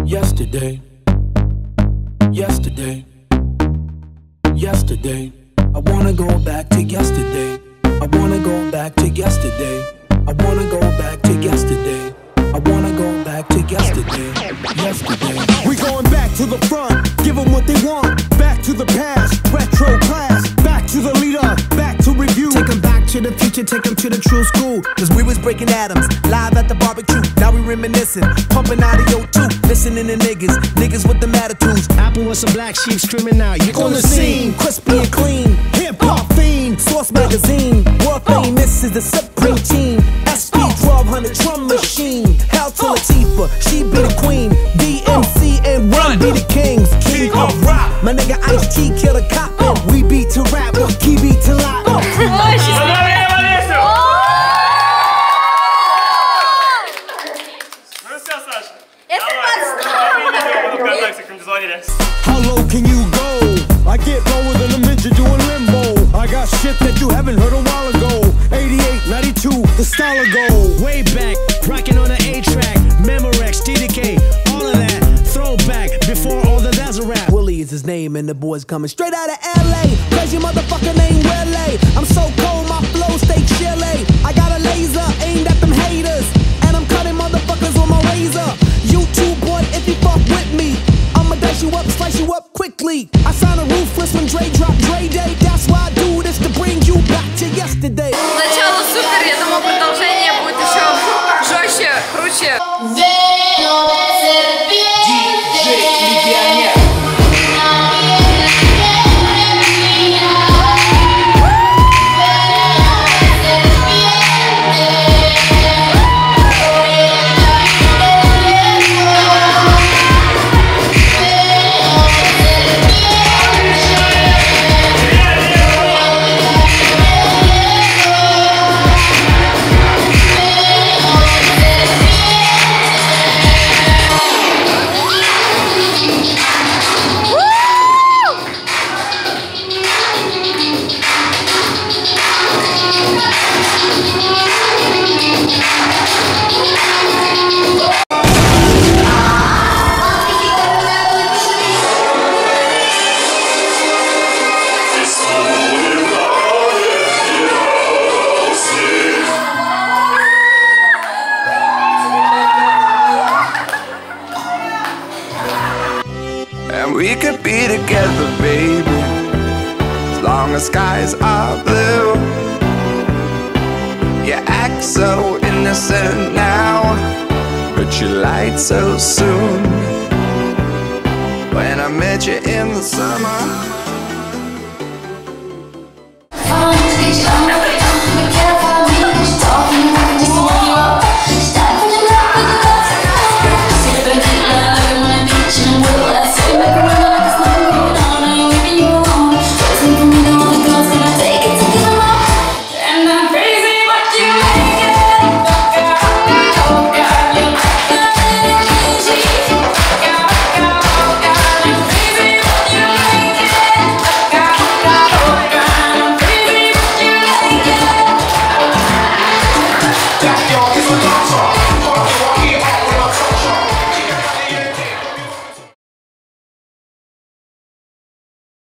Yesterday, yesterday, yesterday. I wanna go back to yesterday. I wanna go back to yesterday. I wanna go back to yesterday. I wanna go back to yesterday. Yesterday. We going back to the front, give them what they want. Back to the past, retro class. Back to the leader, back to review. Take them back to the future, take them to the true school. Cause we was breaking atoms, live at the barbecue. Now we reminiscing, pumping audio too. Listening to niggas with them attitudes. Apple was some black sheep screaming out. You're On the scene, crispy and clean. Hip-hop fiend, Source Magazine. World famous is the Supreme Team. SP 1200 drum machine. Hell to Latifah, she be the queen. DMC and Run be the kings. King of rock. My nigga Ice-T kill the cop. We beat to rap, key beat to lock. How low can you go? I get lower than a midget doing limbo. I got shit that you haven't heard a while ago. 88, 92, the style of gold. Way back, rocking on the A-track, Memorex, DDK, all of that. Throwback, before all the dazzle rap. Willie is his name and the boys coming straight out of LA. Crazy motherfucker named Willie. I'm so cold, my flow stay chilly. I got a laser aimed at them haters, and I'm cutting motherfuckers with my razor. You too, boy, if you fuck with me, I'ma dice you up, slice you up quickly. I sign a Ruthless when Dre drop Dre Day. That's why I do this, to bring you back to yesterday. Начало супер, я думаю, продолжение будет еще жестче, круче. And we could be together, baby, as long as skies are blue. You act so innocent now, but you lied so soon. When I met you in the summer,